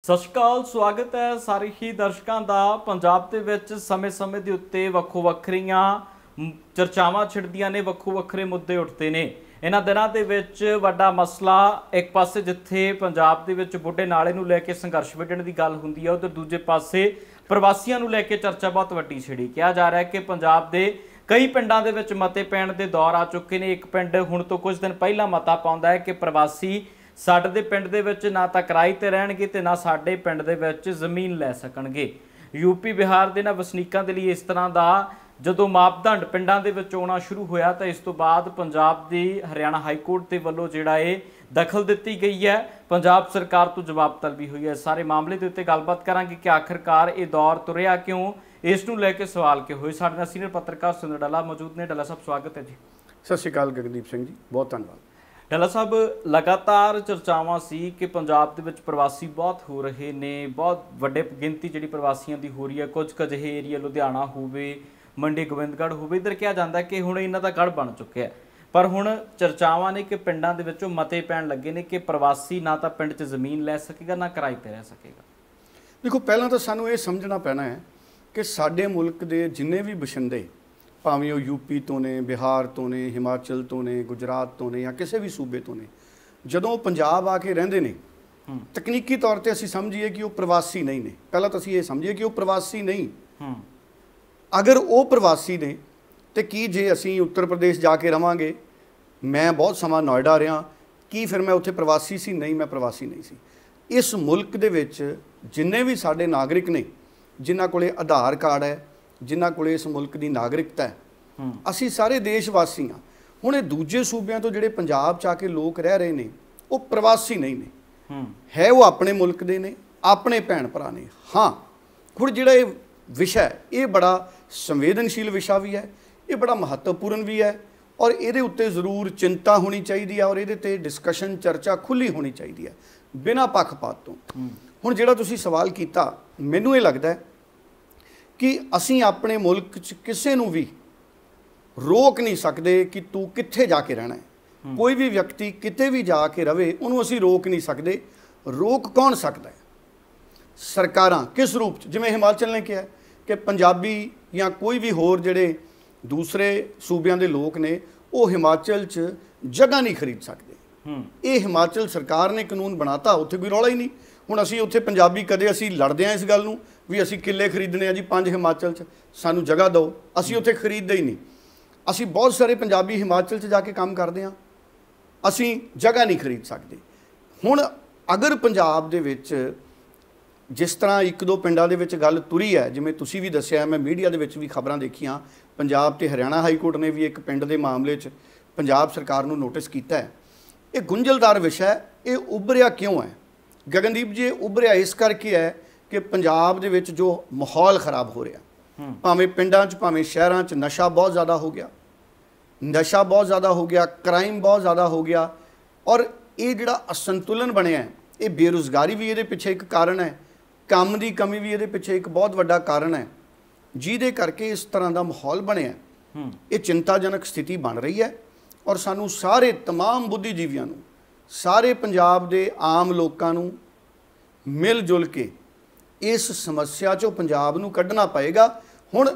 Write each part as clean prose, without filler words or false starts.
ਸਤਿ ਸ਼੍ਰੀ ਅਕਾਲ, ਸਵਾਗਤ ਹੈ ਸਾਰੇ ਹੀ ਦਰਸ਼ਕਾਂ ਦਾ। ਪੰਜਾਬ ਦੇ ਵਿੱਚ ਸਮੇਂ-ਸਮੇਂ ਦੇ ਉੱਤੇ ਵੱਖੋ-ਵੱਖਰੀਆਂ ਚਰਚਾਵਾਂ ਛਿੜਦੀਆਂ ਨੇ, ਵੱਖੋ-ਵੱਖਰੇ ਮੁੱਦੇ ਉੱਠਦੇ ਨੇ। ਇਹਨਾਂ ਦਿਨਾਂ ਦੇ ਵਿੱਚ ਵੱਡਾ ਮਸਲਾ ਇੱਕ ਪਾਸੇ ਜਿੱਥੇ ਪੰਜਾਬ ਦੇ ਵਿੱਚ ਬੁੱਢੇ ਨਾਲੇ ਨੂੰ ਲੈ ਕੇ ਸੰਘਰਸ਼ ਵਿੱਢਣ ਦੀ ਗੱਲ ਹੁੰਦੀ ਹੈ, ਉਧਰ ਦੂਜੇ ਪਾਸੇ ਪ੍ਰਵਾਸੀਆਂ ਨੂੰ ਲੈ ਕੇ ਚਰਚਾ ਬਹੁਤ ਵੱਡੀ ਛਿੜੀ। ਕਿਹਾ ਜਾ ਰਿਹਾ ਹੈ ਕਿ ਪੰਜਾਬ ਦੇ ਕਈ ਪਿੰਡਾਂ ਦੇ ਵਿੱਚ ਮਤੇ ਪੈਣ ਦੇ ਦੌਰ ਆ ਚੁੱਕੇ ਨੇ। ਇੱਕ ਪਿੰਡ ਹੁਣ ਤੋਂ ਕੁਝ ਦਿਨ ਪਹਿਲਾਂ ਮਤਾ ਪਾਉਂਦਾ ਹੈ ਕਿ ਪ੍ਰਵਾਸੀ ਸਾਡੇ ਦੇ ਪਿੰਡ ਦੇ ਵਿੱਚ ਨਾ ਤਾਂ ਕਿਰਾਏ ਤੇ ਰਹਿਣਗੇ ਤੇ ਨਾ ਸਾਡੇ ਪਿੰਡ ਦੇ ਵਿੱਚ ਜ਼ਮੀਨ ਲੈ ਸਕਣਗੇ। यूपी बिहार ਦੇ ਨਾ ਵਸਨੀਕਾਂ ਦੇ ਲਈ ਇਸ ਤਰ੍ਹਾਂ ਦਾ ਜਦੋਂ ਮਾਪਦੰਡ ਪਿੰਡਾਂ ਦੇ ਵਿੱਚ ਆਉਣਾ ਸ਼ੁਰੂ ਹੋਇਆ ਤਾਂ ਇਸ ਤੋਂ ਬਾਅਦ ਪੰਜਾਬ ਦੀ ਹਰਿਆਣਾ ਹਾਈ ਕੋਰਟ ਦੇ ਵੱਲੋਂ ਜਿਹੜਾ ਇਹ ਦਖਲ ਦਿੱਤੀ ਗਈ ਹੈ। ਪੰਜਾਬ ਸਰਕਾਰ ਤੋਂ ਜਵਾਬ ਤਲਬੀ ਹੋਈ ਹੈ। ਸਾਰੇ ਮਾਮਲੇ ਦੇ ਉੱਤੇ ਗੱਲਬਾਤ ਕਰਾਂਗੇ ਕਿ ਆਖਿਰਕਾਰ ਇਹ ਦੌਰ ਤੁਰਿਆ ਕਿਉਂ, ਇਸ ਨੂੰ ਲੈ ਕੇ ਸਵਾਲ ਕਿਉਂ ਹੋਏ। ਸਾਡੇ ਨਾਲ ਸੀਨੀਅਰ ਪੱਤਰਕਾਰ ਸੁੰਦਰ ਡੱਲਾ ਮੌਜੂਦ ਨੇ। ਡੱਲਾ ਸਾਹਿਬ ਸਵਾਗਤ ਹੈ ਜੀ। ਸਤਿ ਸ਼੍ਰੀ ਅਕਾਲ ਗਗਨਦੀਪ ਸਿੰਘ ਜੀ, ਬਹੁਤ ਧੰਨਵਾਦ। ਡੱਲਾ ਸਾਹਿਬ, ਲਗਾਤਾਰ ਚਰਚਾਵਾਂ ਸੀ ਕਿ ਪੰਜਾਬ ਦੇ ਵਿੱਚ ਪ੍ਰਵਾਸੀ ਬਹੁਤ ਹੋ ਰਹੇ ਨੇ, ਬਹੁਤ ਵੱਡੇ ਗਿਣਤੀ ਜਿਹੜੀ ਪ੍ਰਵਾਸੀਆਂ ਦੀ ਹੋ ਰਹੀ ਹੈ। ਕੁਝ ਕੁ ਅਜਿਹੇ ਏਰੀਆ ਲੁਧਿਆਣਾ ਹੋਵੇ, ਮੰਡੀ ਗੋਬਿੰਦਗੜ੍ਹ ਹੋਵੇ, ਇੱਧਰ ਕਿਹਾ ਜਾਂਦਾ ਕਿ ਹੁਣ ਇਹਨਾਂ ਦਾ ਗੜ੍ਹ ਬਣ ਚੁੱਕਿਆ। ਪਰ ਹੁਣ ਚਰਚਾਵਾਂ ਨੇ ਕਿ ਪਿੰਡਾਂ ਦੇ ਵਿੱਚੋਂ ਮਤੇ ਪੈਣ ਲੱਗੇ ਨੇ ਕਿ ਪ੍ਰਵਾਸੀ ਨਾ ਤਾਂ ਪਿੰਡ 'ਚ ਜ਼ਮੀਨ ਲੈ ਸਕੇਗਾ, ਨਾ ਕਿਰਾਏ 'ਤੇ ਰਹਿ ਸਕੇਗਾ। ਦੇਖੋ, ਪਹਿਲਾਂ ਤਾਂ ਸਾਨੂੰ ਇਹ ਸਮਝਣਾ ਪੈਣਾ ਹੈ ਕਿ ਸਾਡੇ ਮੁਲਕ ਦੇ ਜਿੰਨੇ ਵੀ ਬਸ਼ਿੰਦੇ, ਭਾਵੇਂ ਉਹ ਯੂਪੀ ਤੋਂ ਨੇ, ਬਿਹਾਰ ਤੋਂ ਨੇ, ਹਿਮਾਚਲ ਤੋਂ ਨੇ, ਗੁਜਰਾਤ ਤੋਂ ਨੇ ਜਾਂ ਕਿਸੇ ਵੀ ਸੂਬੇ ਤੋਂ ਨੇ, ਜਦੋਂ ਉਹ ਪੰਜਾਬ ਆ ਕੇ ਰਹਿੰਦੇ ਨੇ, ਤਕਨੀਕੀ ਤੌਰ ਤੇ ਅਸੀਂ ਸਮਝੀਏ ਕਿ ਉਹ ਪ੍ਰਵਾਸੀ ਨਹੀਂ ਨੇ। ਪਹਿਲਾਂ ਤਾਂ ਅਸੀਂ ਇਹ ਸਮਝੀਏ ਕਿ ਉਹ ਪ੍ਰਵਾਸੀ ਨਹੀਂ। ਅਗਰ ਉਹ ਪ੍ਰਵਾਸੀ ਨੇ ਤੇ ਕੀ ਜੇ ਅਸੀਂ ਉੱਤਰ ਪ੍ਰਦੇਸ਼ ਜਾ ਕੇ ਰਵਾਂਗੇ, ਮੈਂ ਬਹੁਤ ਸਮਾਂ ਨੋਇਡਾ ਰਿਹਾ, ਕੀ ਫਿਰ ਮੈਂ ਉੱਥੇ ਪ੍ਰਵਾਸੀ ਸੀ? ਨਹੀਂ, ਮੈਂ ਪ੍ਰਵਾਸੀ ਨਹੀਂ ਸੀ। ਇਸ ਮੁਲਕ ਦੇ ਵਿੱਚ ਜਿੰਨੇ ਵੀ ਸਾਡੇ ਨਾਗਰਿਕ ਨੇ, ਜਿਨ੍ਹਾਂ ਕੋਲੇ ਆਧਾਰ ਕਾਰਡ ਹੈ, ਜਿਨ੍ਹਾਂ ਕੋਲੇ ਇਸ ਮੁਲਕ ਦੀ ਨਾਗਰਿਕਤਾ ਹੈ, ਅਸੀਂ ਸਾਰੇ ਦੇਸ਼ ਵਾਸੀ ਹਾਂ। ਹੁਣ ਇਹ ਦੂਜੇ ਸੂਬਿਆਂ ਤੋਂ ਜਿਹੜੇ ਪੰਜਾਬ 'ਚ ਆ ਕੇ ਲੋਕ ਰਹਿ ਰਹੇ ਨੇ, ਉਹ ਪ੍ਰਵਾਸੀ ਨਹੀਂ ਨੇ, ਹੈ ਉਹ ਆਪਣੇ ਮੁਲਕ ਦੇ ਨੇ, ਆਪਣੇ ਭੈਣ ਭਰਾ ਨੇ। ਹਾਂ, ਹੁਣ ਜਿਹੜਾ ਇਹ ਵਿਸ਼ਾ ਇਹ ਬੜਾ ਸੰਵੇਦਨਸ਼ੀਲ ਵਿਸ਼ਾ ਵੀ ਹੈ, ਇਹ ਬੜਾ ਮਹੱਤਵਪੂਰਨ ਵੀ ਹੈ, ਔਰ ਇਹਦੇ ਉੱਤੇ ਜ਼ਰੂਰ ਚਿੰਤਾ ਹੋਣੀ ਚਾਹੀਦੀ ਹੈ, ਔਰ ਇਹਦੇ 'ਤੇ ਡਿਸਕਸ਼ਨ, ਚਰਚਾ ਖੁੱਲ੍ਹੀ ਹੋਣੀ ਚਾਹੀਦੀ ਹੈ, ਬਿਨਾਂ ਪੱਖਪਾਤ ਤੋਂ। ਹੁਣ ਜਿਹੜਾ ਤੁਸੀਂ ਸਵਾਲ ਕੀਤਾ, ਮੈਨੂੰ ਇਹ ਲੱਗਦਾ ਹੈ ਕਿ ਅਸੀਂ ਆਪਣੇ ਮੁਲਕ 'ਚ ਕਿਸੇ ਨੂੰ ਵੀ ਰੋਕ ਨਹੀਂ ਸਕਦੇ ਕਿ ਤੂੰ ਕਿੱਥੇ ਜਾ ਕੇ ਰਹਿਣਾ ਹੈ। ਕੋਈ ਵੀ ਵਿਅਕਤੀ ਕਿਤੇ ਵੀ ਜਾ ਕੇ ਰਵੇ, ਉਹਨੂੰ ਅਸੀਂ ਰੋਕ ਨਹੀਂ ਸਕਦੇ। ਰੋਕ ਕੌਣ ਸਕਦਾ ਹੈ? ਸਰਕਾਰਾਂ। ਕਿਸ ਰੂਪ 'ਚ? ਜਿਵੇਂ ਹਿਮਾਚਲ ਨੇ ਕਿਹਾ ਕਿ ਪੰਜਾਬੀ ਜਾਂ ਕੋਈ ਵੀ ਹੋਰ ਜਿਹੜੇ ਦੂਸਰੇ ਸੂਬਿਆਂ ਦੇ ਲੋਕ ਨੇ, ਉਹ ਹਿਮਾਚਲ 'ਚ ਜਗ੍ਹਾ ਨਹੀਂ ਖਰੀਦ ਸਕਦੇ। ਇਹ ਹਿਮਾਚਲ ਸਰਕਾਰ ਨੇ ਕਾਨੂੰਨ ਬਣਾਤਾ, ਉੱਥੇ ਕੋਈ ਰੌਲਾ ਹੀ ਨਹੀਂ। ਹੁਣ ਅਸੀਂ ਉੱਥੇ ਪੰਜਾਬੀ ਕਦੇ ਅਸੀਂ ਲੜਦੇ ਹਾਂ ਇਸ ਗੱਲ ਨੂੰ ਵੀ ਅਸੀਂ ਕਿੱਲੇ ਖਰੀਦਣੇ ਆ ਜੀ 5 ਹਿਮਾਚਲ 'ਚ, ਸਾਨੂੰ ਜਗ੍ਹਾ ਦਿਓ। ਅਸੀਂ ਉੱਥੇ ਖਰੀਦਦੇ ਹੀ ਨਹੀਂ। ਅਸੀਂ ਬਹੁਤ ਸਾਰੇ ਪੰਜਾਬੀ ਹਿਮਾਚਲ 'ਚ ਜਾ ਕੇ ਕੰਮ ਕਰਦੇ ਹਾਂ, ਅਸੀਂ ਜਗ੍ਹਾ ਨਹੀਂ ਖਰੀਦ ਸਕਦੇ। ਹੁਣ ਅਗਰ ਪੰਜਾਬ ਦੇ ਵਿੱਚ ਜਿਸ ਤਰ੍ਹਾਂ ਇੱਕ ਦੋ ਪਿੰਡਾਂ ਦੇ ਵਿੱਚ ਗੱਲ ਤੁਰੀ ਹੈ, ਜਿਵੇਂ ਤੁਸੀਂ ਵੀ ਦੱਸਿਆ, ਮੈਂ ਮੀਡੀਆ ਦੇ ਵਿੱਚ ਵੀ ਖਬਰਾਂ ਦੇਖੀਆਂ, ਪੰਜਾਬ ਤੇ ਹਰਿਆਣਾ ਹਾਈ ਕੋਰਟ ਨੇ ਵੀ ਇੱਕ ਪਿੰਡ ਦੇ ਮਾਮਲੇ 'ਚ ਪੰਜਾਬ ਸਰਕਾਰ ਨੂੰ ਨੋਟਿਸ ਕੀਤਾ ਹੈ। ਇਹ ਗੁੰਝਲਦਾਰ ਵਿਸ਼ਾ ਹੈ। ਇਹ ਉੱਭਰਿਆ ਕਿਉਂ ਹੈ ਗਗਨਦੀਪ ਜੀ? ਇਹ ਉੱਭਰਿਆ ਇਸ ਕਰਕੇ ਹੈ ਕਿ ਪੰਜਾਬ ਦੇ ਵਿੱਚ ਜੋ ਮਾਹੌਲ ਖਰਾਬ ਹੋ ਰਿਹਾ, ਭਾਵੇਂ ਪਿੰਡਾਂ 'ਚ ਭਾਵੇਂ ਸ਼ਹਿਰਾਂ 'ਚ, ਨਸ਼ਾ ਬਹੁਤ ਜ਼ਿਆਦਾ ਹੋ ਗਿਆ, ਨਸ਼ਾ ਬਹੁਤ ਜ਼ਿਆਦਾ ਹੋ ਗਿਆ, ਕ੍ਰਾਈਮ ਬਹੁਤ ਜ਼ਿਆਦਾ ਹੋ ਗਿਆ, ਔਰ ਇਹ ਜਿਹੜਾ ਅਸੰਤੁਲਨ ਬਣਿਆ, ਇਹ ਬੇਰੁਜ਼ਗਾਰੀ ਵੀ ਇਹਦੇ ਪਿੱਛੇ ਇੱਕ ਕਾਰਨ ਹੈ, ਕੰਮ ਦੀ ਕਮੀ ਵੀ ਇਹਦੇ ਪਿੱਛੇ ਇੱਕ ਬਹੁਤ ਵੱਡਾ ਕਾਰਨ ਹੈ, ਜਿਹਦੇ ਕਰਕੇ ਇਸ ਤਰ੍ਹਾਂ ਦਾ ਮਾਹੌਲ ਬਣਿਆ। ਇਹ ਚਿੰਤਾਜਨਕ ਸਥਿਤੀ ਬਣ ਰਹੀ ਹੈ, ਔਰ ਸਾਨੂੰ ਸਾਰੇ ਤਮਾਮ ਬੁੱਧੀਜੀਵੀਆਂ ਨੂੰ, ਸਾਰੇ ਪੰਜਾਬ ਦੇ ਆਮ ਲੋਕਾਂ ਨੂੰ ਮਿਲ ਜੁਲ ਕੇ ਇਸ ਸਮੱਸਿਆ 'ਚੋਂ ਪੰਜਾਬ ਨੂੰ ਕੱਢਣਾ ਪਏਗਾ। ਹੁਣ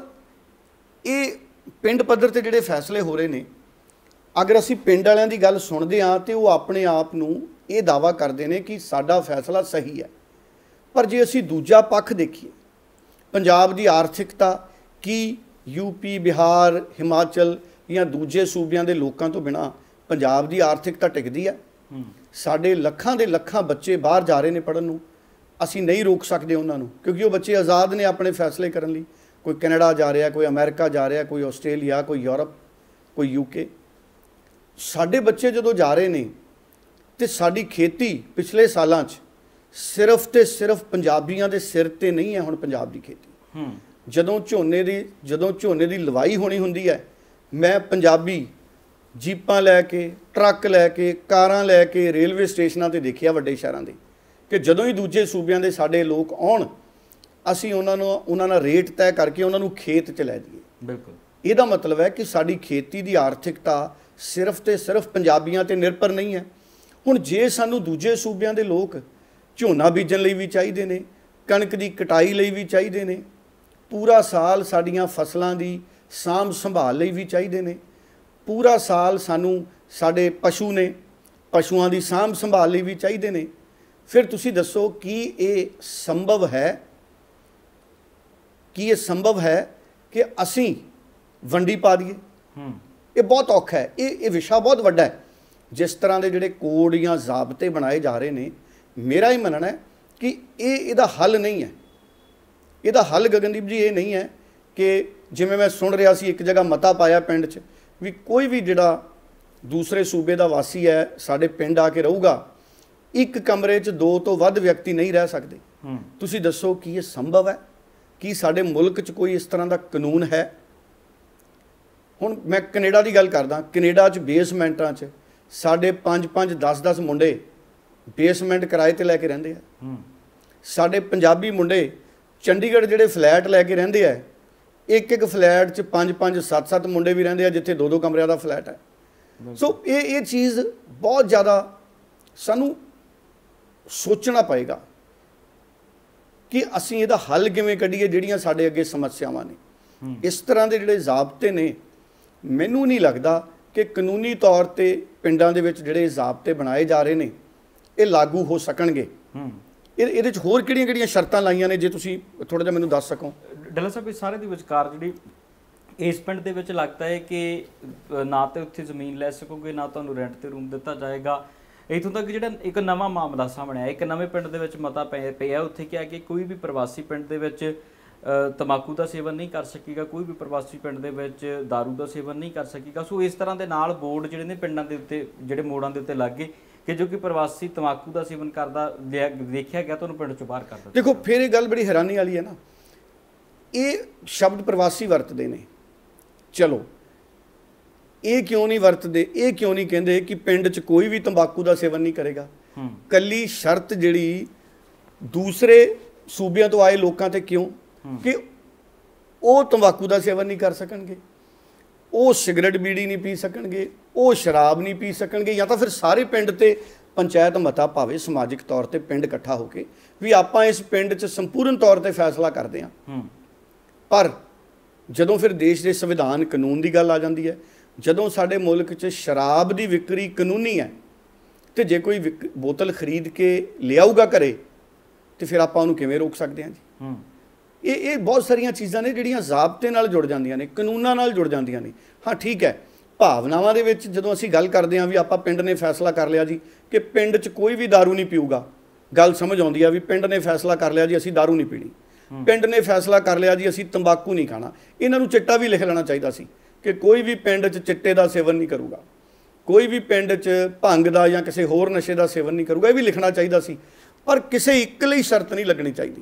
ਇਹ ਪਿੰਡ ਪੱਧਰ 'ਤੇ ਜਿਹੜੇ ਫੈਸਲੇ ਹੋ ਰਹੇ ਨੇ, ਅਗਰ ਅਸੀਂ ਪਿੰਡ ਵਾਲਿਆਂ ਦੀ ਗੱਲ ਸੁਣਦੇ ਹਾਂ ਤਾਂ ਉਹ ਆਪਣੇ ਆਪ ਨੂੰ ਇਹ ਦਾਅਵਾ ਕਰਦੇ ਨੇ ਕਿ ਸਾਡਾ ਫੈਸਲਾ ਸਹੀ ਹੈ। ਪਰ ਜੇ ਅਸੀਂ ਦੂਜਾ ਪੱਖ ਦੇਖੀਏ, ਪੰਜਾਬ ਦੀ ਆਰਥਿਕਤਾ ਕੀ ਯੂਪੀ, ਬਿਹਾਰ, ਹਿਮਾਚਲ ਜਾਂ ਦੂਜੇ ਸੂਬਿਆਂ ਦੇ ਲੋਕਾਂ ਤੋਂ ਬਿਨਾਂ ਪੰਜਾਬ ਦੀ ਆਰਥਿਕਤਾ ਟਿਕਦੀ ਹੈ? ਸਾਡੇ ਲੱਖਾਂ ਦੇ ਲੱਖਾਂ ਬੱਚੇ ਬਾਹਰ ਜਾ ਰਹੇ ਨੇ ਪੜ੍ਹਨ ਨੂੰ, ਅਸੀਂ ਨਹੀਂ ਰੋਕ ਸਕਦੇ ਉਹਨਾਂ ਨੂੰ, ਕਿਉਂਕਿ ਉਹ ਬੱਚੇ ਆਜ਼ਾਦ ਨੇ ਆਪਣੇ ਫੈਸਲੇ ਕਰਨ ਲਈ। ਕੋਈ ਕੈਨੇਡਾ ਜਾ ਰਿਹਾ, ਕੋਈ ਅਮਰੀਕਾ ਜਾ ਰਿਹਾ, ਕੋਈ ਆਸਟ੍ਰੇਲੀਆ, ਕੋਈ ਯੂਰਪ, ਕੋਈ ਯੂਕੇ। ਸਾਡੇ ਬੱਚੇ ਜਦੋਂ ਜਾ ਰਹੇ ਨੇ ਤੇ ਸਾਡੀ ਖੇਤੀ ਪਿਛਲੇ ਸਾਲਾਂ 'ਚ ਸਿਰਫ ਤੇ ਸਿਰਫ ਪੰਜਾਬੀਆਂ ਦੇ ਸਿਰ ਤੇ ਨਹੀਂ ਹੈ। ਹੁਣ ਪੰਜਾਬ ਦੀ ਖੇਤੀ, ਜਦੋਂ ਝੋਨੇ ਦੀ ਲਵਾਈ ਹੋਣੀ ਹੁੰਦੀ ਹੈ, ਮੈਂ ਪੰਜਾਬੀ ਜੀਪਾਂ ਲੈ ਕੇ, ਟਰੱਕ ਲੈ ਕੇ, ਕਾਰਾਂ ਲੈ ਕੇ ਰੇਲਵੇ ਸਟੇਸ਼ਨਾਂ ਤੇ ਦੇਖਿਆ ਵੱਡੇ ਸ਼ਹਿਰਾਂ ਦੇ, ਕਿ ਜਦੋਂ ਹੀ ਦੂਜੇ ਸੂਬਿਆਂ ਦੇ ਸਾਡੇ ਲੋਕ ਆਉਣ, ਅਸੀਂ ਉਹਨਾਂ ਨਾਲ ਰੇਟ ਤੈਅ ਕਰਕੇ ਉਹਨਾਂ ਨੂੰ ਖੇਤ 'ਚ ਲੈ ਜਾਈਏ। ਬਿਲਕੁਲ, ਇਹਦਾ ਮਤਲਬ ਹੈ ਕਿ ਸਾਡੀ ਖੇਤੀ ਦੀ ਆਰਥਿਕਤਾ ਸਿਰਫ ਤੇ ਸਿਰਫ ਪੰਜਾਬੀਆਂ ਤੇ ਨਿਰਭਰ ਨਹੀਂ ਹੈ। ਹੁਣ ਜੇ ਸਾਨੂੰ ਦੂਜੇ ਸੂਬਿਆਂ ਦੇ ਲੋਕ ਝੋਨਾ ਬੀਜਣ ਲਈ ਵੀ ਚਾਹੀਦੇ ਨੇ, ਕਣਕ ਦੀ ਕਟਾਈ ਲਈ ਵੀ ਚਾਹੀਦੇ ਨੇ, ਪੂਰਾ ਸਾਲ ਸਾਡੀਆਂ ਫਸਲਾਂ ਦੀ ਸਾਂਭ ਸੰਭਾਲ ਲਈ ਵੀ ਚਾਹੀਦੇ ਨੇ, ਪੂਰਾ ਸਾਲ ਸਾਨੂੰ ਸਾਡੇ ਪਸ਼ੂ ਨੇ, ਪਸ਼ੂਆਂ ਦੀ ਸਾਂਭ ਸੰਭਾਲ ਲਈ ਵੀ ਚਾਹੀਦੇ ਨੇ। ਫਿਰ ਤੁਸੀਂ ਦੱਸੋ ਕੀ ਇਹ ਸੰਭਵ ਹੈ, ਕੀ ਇਹ ਸੰਭਵ ਹੈ ਕਿ ਅਸੀਂ ਵੰਡੀ ਪਾ ਦਈਏ? ਇਹ ਬਹੁਤ ਔਖਾ ਹੈ। ਇਹ ਵਿਸ਼ਾ ਬਹੁਤ ਵੱਡਾ ਹੈ। ਜਿਸ ਤਰ੍ਹਾਂ ਦੇ ਜਿਹੜੇ ਕੋਡ ਜਾਂ ਜ਼ਾਬਤੇ ਬਣਾਏ ਜਾ ਰਹੇ ਨੇ, ਮੇਰਾ ਹੀ ਮੰਨਣਾ ਹੈ ਕਿ ਇਹਦਾ ਹੱਲ ਨਹੀਂ ਹੈ। ਇਹਦਾ ਹੱਲ ਗਗਨਦੀਪ ਜੀ ਇਹ ਨਹੀਂ ਹੈ ਕਿ ਜਿਵੇਂ ਮੈਂ ਸੁਣ ਰਿਹਾ ਸੀ ਇੱਕ ਜਗ੍ਹਾ ਮਤਾ ਪਾਇਆ ਪਿੰਡ 'ਚ ਵੀ ਕੋਈ ਵੀ ਜਿਹੜਾ ਦੂਸਰੇ ਸੂਬੇ ਦਾ ਵਾਸੀ ਹੈ ਸਾਡੇ ਪਿੰਡ ਆ ਕੇ ਰਹੂਗਾ, ਇੱਕ ਕਮਰੇ 'ਚ 2 ਤੋਂ ਵੱਧ ਵਿਅਕਤੀ ਨਹੀਂ ਰਹਿ ਸਕਦੇ। ਤੁਸੀਂ ਦੱਸੋ ਕੀ ਇਹ ਸੰਭਵ ਹੈ? ਕੀ ਸਾਡੇ ਮੁਲਕ 'ਚ ਕੋਈ ਇਸ ਤਰ੍ਹਾਂ ਦਾ ਕਾਨੂੰਨ ਹੈ? ਹੁਣ ਮੈਂ ਕੈਨੇਡਾ ਦੀ ਗੱਲ ਕਰਦਾ। ਕੈਨੇਡਾ 'ਚ ਬੇਸਮੈਂਟਾਂ 'ਚ ਸਾਡੇ 5-5 10-10 ਮੁੰਡੇ ਬੇਸਮੈਂਟ ਕਿਰਾਏ ਤੇ ਲੈ ਕੇ ਰਹਿੰਦੇ ਆ। ਸਾਡੇ ਪੰਜਾਬੀ ਮੁੰਡੇ ਚੰਡੀਗੜ੍ਹ ਜਿਹੜੇ ਫਲੈਟ ਲੈ ਕੇ ਰਹਿੰਦੇ ਆ, ਇੱਕ ਫਲੈਟ 'ਚ 5-5 7-7 ਮੁੰਡੇ ਵੀ ਰਹਿੰਦੇ ਆ ਜਿੱਥੇ 2-2 ਕਮਰਿਆਂ ਦਾ ਫਲੈਟ ਹੈ। ਸੋ ਇਹ ਚੀਜ਼ ਬਹੁਤ ਜ਼ਿਆਦਾ ਸਾਨੂੰ ਸੋਚਣਾ ਪਏਗਾ ਕਿ ਅਸੀਂ ਇਹਦਾ ਹੱਲ ਕਿਵੇਂ ਕੱਢੀਏ ਜਿਹੜੀਆਂ ਸਾਡੇ ਅੱਗੇ ਸਮੱਸਿਆਵਾਂ ਨੇ। ਇਸ ਤਰ੍ਹਾਂ ਦੇ ਜਿਹੜੇ ਜ਼ਾਬਤੇ ਨੇ, ਮੈਨੂੰ ਨਹੀਂ ਲੱਗਦਾ ਕਿ ਕਾਨੂੰਨੀ ਤੌਰ ਤੇ ਪਿੰਡਾਂ ਦੇ ਵਿੱਚ ਜਿਹੜੇ ਜ਼ਾਬਤੇ ਬਣਾਏ ਜਾ ਰਹੇ ਨੇ ਇਹ ਲਾਗੂ ਹੋ ਸਕਣਗੇ। ਇਹਦੇ 'ਚ ਹੋਰ ਕਿਹੜੀਆਂ ਸ਼ਰਤਾਂ ਲਾਈਆਂ ਨੇ, ਜੇ ਤੁਸੀਂ ਥੋੜ੍ਹਾ ਜਿਹਾ ਮੈਨੂੰ ਦੱਸ ਸਕੋ। ਡੱਲਾ ਸਾਹਿਬ, ਇਹ ਸਾਰੇ ਦੇ ਵਿਚਕਾਰ ਜਿਹੜੀ ਇਸ ਪਿੰਡ ਦੇ ਵਿੱਚ ਲੱਗਦਾ ਹੈ ਕਿ ਨਾ ਤਾਂ ਉੱਥੇ ਜ਼ਮੀਨ ਲੈ ਸਕੋਗੇ, ਨਾ ਤੁਹਾਨੂੰ ਰੈਂਟ ਤੇ ਰੂਮ ਦਿੱਤਾ ਜਾਏਗਾ। ਇੱਥੋਂ ਤੱਕ ਜਿਹੜਾ ਇੱਕ ਨਵਾਂ ਮਾਮਲਾ ਸਾਹਮਣੇ ਆਇਆ, ਇੱਕ ਨਵੇਂ ਪਿੰਡ ਦੇ ਵਿੱਚ ਮਤਾ ਪਿਆ, ਉੱਥੇ ਕਿਹਾ ਕਿ ਕੋਈ ਵੀ ਪ੍ਰਵਾਸੀ ਪਿੰਡ ਦੇ ਵਿੱਚ ਤੰਬਾਕੂ ਦਾ ਸੇਵਨ ਨਹੀਂ ਕਰ ਸਕੇਗਾ, ਕੋਈ ਵੀ ਪ੍ਰਵਾਸੀ ਪਿੰਡ ਦੇ ਵਿੱਚ ਦਾਰੂ ਦਾ ਸੇਵਨ ਨਹੀਂ ਕਰ ਸਕੇਗਾ। ਸੋ ਇਸ ਤਰ੍ਹਾਂ ਦੇ ਨਾਲ ਬੋਰਡ ਜਿਹੜੇ ਨੇ ਪਿੰਡਾਂ ਦੇ ਉੱਤੇ, ਜਿਹੜੇ ਮੋੜਾਂ ਦੇ ਉੱਤੇ ਲੱਗ ਗਏ ਕਿ ਜੋ ਕਿ ਪ੍ਰਵਾਸੀ ਤੰਬਾਕੂ ਦਾ ਸੇਵਨ ਕਰਦਾ ਦੇਖਿਆ ਗਿਆ ਤਾਂ ਉਹਨੂੰ ਪਿੰਡ ਚੋਂ ਬਾਹਰ ਕਰ ਦਿੱਤਾ। ਦੇਖੋ, ਫਿਰ ਇਹ ਗੱਲ ਬੜੀ ਹੈਰਾਨੀ ਵਾਲੀ ਹੈ ਨਾ। ਇਹ ਸ਼ਬਦ ਪ੍ਰਵਾਸੀ ਵਰਤਦੇ ਨੇ, ਚਲੋ ਇਹ ਕਿਉਂ ਨਹੀਂ ਵਰਤਦੇ? ਇਹ ਕਿਉਂ ਨਹੀਂ ਕਹਿੰਦੇ ਕਿ ਪਿੰਡ 'ਚ ਕੋਈ ਵੀ ਤੰਬਾਕੂ ਦਾ ਸੇਵਨ ਨਹੀਂ ਕਰੇਗਾ? ਕੱਲੀ ਸ਼ਰਤ ਜਿਹੜੀ ਦੂਸਰੇ ਸੂਬਿਆਂ ਤੋਂ ਆਏ ਲੋਕਾਂ ਤੇ ਕਿਉਂ ਕਿ ਉਹ ਤੰਬਾਕੂ ਦਾ ਸੇਵਨ ਨਹੀਂ ਕਰ ਸਕਣਗੇ, ਉਹ ਸਿਗਰਟ ਬੀੜੀ ਨਹੀਂ ਪੀ ਸਕਣਗੇ, ਉਹ ਸ਼ਰਾਬ ਨਹੀਂ ਪੀ ਸਕਣਗੇ, ਜਾਂ ਤਾਂ ਫਿਰ ਸਾਰੇ ਪਿੰਡ ਤੇ ਪੰਚਾਇਤ ਮਤਾ ਪਾਵੇ ਸਮਾਜਿਕ ਤੌਰ ਤੇ ਪਿੰਡ ਇਕੱਠਾ ਹੋ ਕੇ ਵੀ ਆਪਾਂ ਇਸ ਪਿੰਡ 'ਚ ਸੰਪੂਰਨ ਤੌਰ ਤੇ ਫੈਸਲਾ ਕਰਦੇ ਹਾਂ। ਪਰ ਜਦੋਂ ਫਿਰ ਦੇਸ਼ ਦੇ ਸੰਵਿਧਾਨ ਕਾਨੂੰਨ ਦੀ ਗੱਲ ਆ ਜਾਂਦੀ ਹੈ, ਜਦੋਂ ਸਾਡੇ ਮੁਲਕ 'ਚ ਸ਼ਰਾਬ ਦੀ ਵਿਕਰੀ ਕਾਨੂੰਨੀ ਹੈ ਤੇ ਜੇ ਕੋਈ ਬੋਤਲ ਖਰੀਦ ਕੇ ਲਿਆਊਗਾ ਘਰੇ ਤੇ ਫਿਰ ਆਪਾਂ ਉਹਨੂੰ ਕਿਵੇਂ ਰੋਕ ਸਕਦੇ ਹਾਂ ਜੀ? ਇਹ ਬਹੁਤ ਸਾਰੀਆਂ ਚੀਜ਼ਾਂ ਨੇ ਜਿਹੜੀਆਂ ਜ਼ਾਬਤੇ ਨਾਲ ਜੁੜ ਜਾਂਦੀਆਂ ਨੇ, ਕਾਨੂੰਨਾਂ ਨਾਲ ਜੁੜ ਜਾਂਦੀਆਂ ਨੇ। ਹਾਂ ਠੀਕ ਹੈ, ਭਾਵਨਾਵਾਂ ਦੇ ਵਿੱਚ ਜਦੋਂ ਅਸੀਂ ਗੱਲ ਕਰਦੇ ਹਾਂ ਵੀ ਆਪਾਂ ਪਿੰਡ ਨੇ ਫੈਸਲਾ ਕਰ ਲਿਆ ਜੀ ਕਿ ਪਿੰਡ 'ਚ ਕੋਈ ਵੀ ਦਾਰੂ ਨਹੀਂ ਪੀਊਗਾ, ਗੱਲ ਸਮਝ ਆਉਂਦੀ ਆ ਵੀ ਪਿੰਡ ਨੇ ਫੈਸਲਾ ਕਰ ਲਿਆ ਜੀ ਅਸੀਂ ਦਾਰੂ ਨਹੀਂ ਪੀਣੀ, ਪਿੰਡ ਨੇ ਫੈਸਲਾ ਕਰ ਲਿਆ ਜੀ ਅਸੀਂ ਤੰਬਾਕੂ ਨਹੀਂ ਖਾਣਾ। ਇਹਨਾਂ ਨੂੰ ਚਿੱਟਾ ਵੀ ਲਿਖ ਲੈਣਾ ਚਾਹੀਦਾ ਸੀ ਕਿ ਕੋਈ ਵੀ ਪਿੰਡ 'ਚ ਚਿੱਟੇ ਦਾ ਸੇਵਨ ਨਹੀਂ ਕਰੂਗਾ, ਕੋਈ ਵੀ ਪਿੰਡ 'ਚ ਭੰਗ ਦਾ ਜਾਂ ਕਿਸੇ ਹੋਰ ਨਸ਼ੇ ਦਾ ਸੇਵਨ ਨਹੀਂ ਕਰੂਗਾ, ਇਹ ਵੀ ਲਿਖਣਾ ਚਾਹੀਦਾ ਸੀ। ਪਰ ਕਿਸੇ ਇੱਕ ਲਈ ਸ਼ਰਤ ਨਹੀਂ ਲੱਗਣੀ ਚਾਹੀਦੀ